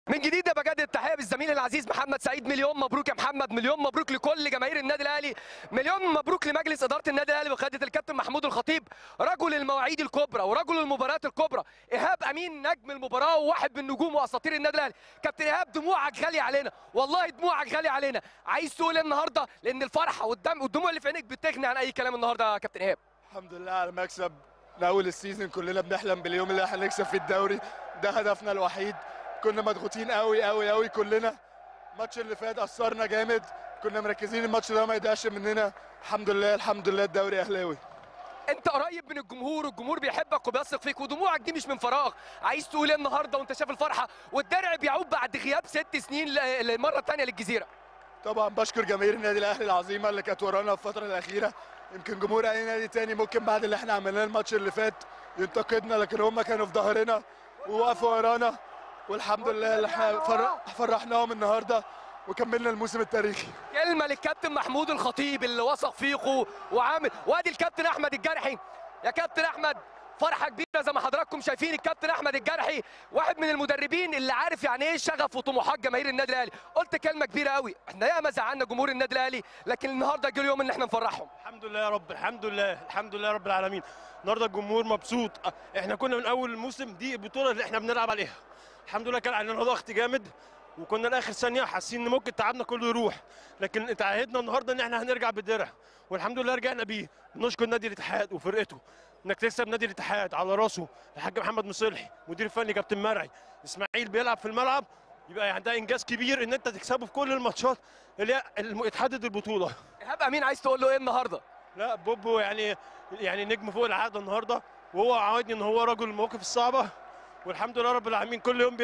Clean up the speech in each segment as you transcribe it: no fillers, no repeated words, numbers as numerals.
من جديد بجدد التحيه بالزميل العزيز محمد سعيد. مليون مبروك يا محمد، مليون مبروك لكل جماهير النادي الاهلي، مليون مبروك لمجلس اداره النادي الاهلي بقياده الكابتن محمود الخطيب، رجل المواعيد الكبرى ورجل المباريات الكبرى. ايهاب امين نجم المباراه وواحد من نجوم واساطير النادي الاهلي. كابتن ايهاب دموعك غاليه علينا، والله دموعك غاليه علينا. عايز تقول إيه النهارده؟ لان الفرحه والدموع اللي في عينيك بتغني عن اي كلام النهارده يا كابتن ايهاب. الحمد لله على المكسب. من اول السيزون كلنا بنحلم باليوم اللي احنا نكسب في الدوري، ده هدفنا الوحيد. كنا مضغوطين قوي قوي قوي كلنا. الماتش اللي فات اثرنا جامد، كنا مركزين الماتش ده ما يضيعش مننا. الحمد لله الحمد لله الدوري اهلاوي. انت قريب من الجمهور والجمهور بيحبك وبيثق فيك ودموعك دي مش من فراغ. عايز تقول ايه النهارده وانت شايف الفرحه والدرع بيعود بعد غياب 6 سنين للمره الثانيه للجزيره؟ طبعا بشكر جماهير النادي الاهلي العظيمه اللي كانت ورانا في الفتره الاخيره. يمكن جمهور اي نادي تاني ممكن بعد اللي احنا عملناه الماتش اللي فات ينتقدنا، لكن هم كانوا في ظهرنا ووقفوا ورانا، والحمد لله اللي احنا فرحناهم النهارده وكملنا الموسم التاريخي. كلمه للكابتن محمود الخطيب اللي وثق فيكم وعامل، وادي الكابتن احمد الجرحي. يا كابتن احمد فرحه كبيره زي ما حضراتكم شايفين. الكابتن احمد الجرحي واحد من المدربين اللي عارف يعني ايه شغف وطموحات جماهير النادي الاهلي. قلت كلمه كبيره قوي، احنا ياما زعلنا جمهور النادي الاهلي، لكن النهارده جه اليوم ان احنا نفرحهم. الحمد لله يا رب، الحمد لله الحمد لله رب العالمين. النهارده الجمهور مبسوط. احنا كنا من اول الموسم دي البطوله اللي احنا بنلعب عليها. الحمد لله كان علينا ضغط جامد، وكنا لاخر ثانيه حاسين ان ممكن تعبنا كله يروح، لكن اتعهدنا النهارده ان احنا هنرجع بالدرع، والحمد لله رجعنا بيه. نشكر نادي الاتحاد وفرقته، انك تكسب نادي الاتحاد على راسه الحاج محمد مصلحي، مدير الفني كابتن مرعي، اسماعيل بيلعب في الملعب، يبقى يعني ده انجاز كبير ان انت تكسبه في كل الماتشات اللي هي اتحدد البطوله. ايهاب امين عايز تقول له ايه النهارده؟ لا بوبو يعني نجم فوق العاده النهارده، وهو عودني ان هو رجل المواقف الصعبه، والحمد لله رب العالمين كل يوم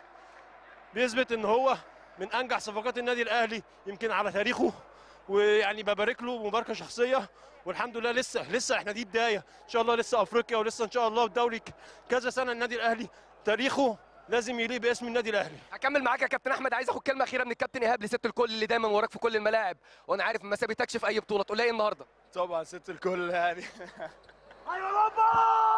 بيثبت ان هو من انجح صفقات النادي الاهلي يمكن على تاريخه، ويعني ببارك له مباركه شخصيه. والحمد لله لسه احنا دي بدايه، ان شاء الله لسه افريقيا ولسه ان شاء الله الدوري كذا سنه. النادي الاهلي تاريخه لازم يليق باسم النادي الاهلي. هكمل معاك يا كابتن احمد. عايز اخد كلمه اخيره من الكابتن ايهاب لست الكل اللي دايما وراك في كل الملاعب، وانا عارف ما سابتكش في اي بطوله، تقول ايه النهارده؟ طبعا ست الكل يعني. ايوه بابا!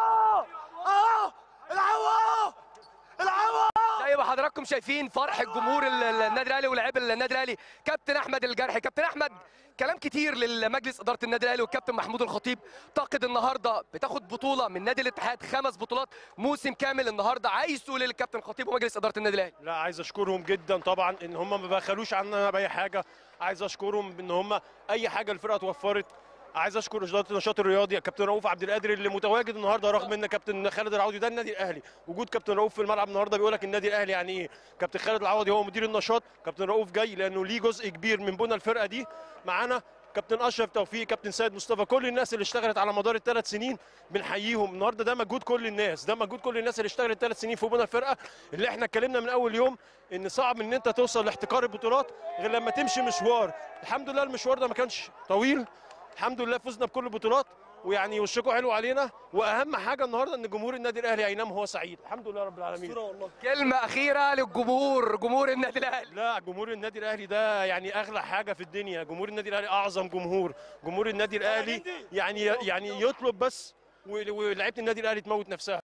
العبوا! العبوا! زي ما حضراتكم شايفين فرحه جمهور النادي الاهلي ولاعيبه النادي الاهلي. كابتن احمد الجرحي. كابتن احمد كلام كتير للمجلس اداره النادي الاهلي والكابتن محمود الخطيب. تعتقد النهارده بتاخد بطوله من نادي الاتحاد، 5 بطولات موسم كامل. النهارده عايز تقول للكابتن الخطيب ومجلس اداره النادي الاهلي؟ لا عايز اشكرهم جدا طبعا ان هم ما بخلوش عننا باي حاجه. عايز اشكرهم ان هم اي حاجه الفرقه توفرت. عايز اشكر اداره النشاط الرياضي كابتن رؤوف عبد القادر اللي متواجد النهارده، رغم ان كابتن خالد العوضي ده النادي الاهلي. وجود كابتن رؤوف في الملعب النهارده بيقول لك النادي الاهلي يعني ايه. كابتن خالد العوضي هو مدير النشاط، كابتن رؤوف جاي لانه ليه جزء كبير من بنى الفرقه دي معانا. كابتن اشرف توفيق، كابتن سيد مصطفى، كل الناس اللي اشتغلت على مدار ال3 سنين بنحييهم النهارده. ده مجهود كل الناس، ده مجهود كل الناس اللي اشتغلت 3 سنين في بنى الفرقه، اللي احنا اتكلمنا من اول يوم ان صعب ان انت توصل لاحتكار البطولات غير لما تمشي مشوار. الحمد لله المشوار ده ما كانش طويل، الحمد لله فزنا بكل البطولات، ويعني وشكم حلو علينا. واهم حاجه النهارده ان جمهور النادي الاهلي هينام وهو سعيد. الحمد لله رب العالمين. كلمه اخيره للجمهور، جمهور النادي الاهلي. لا جمهور النادي الاهلي ده يعني اغلى حاجه في الدنيا. جمهور النادي الاهلي اعظم جمهور. جمهور النادي الاهلي يعني يطلب بس، ولاعيبه النادي الاهلي تموت نفسها.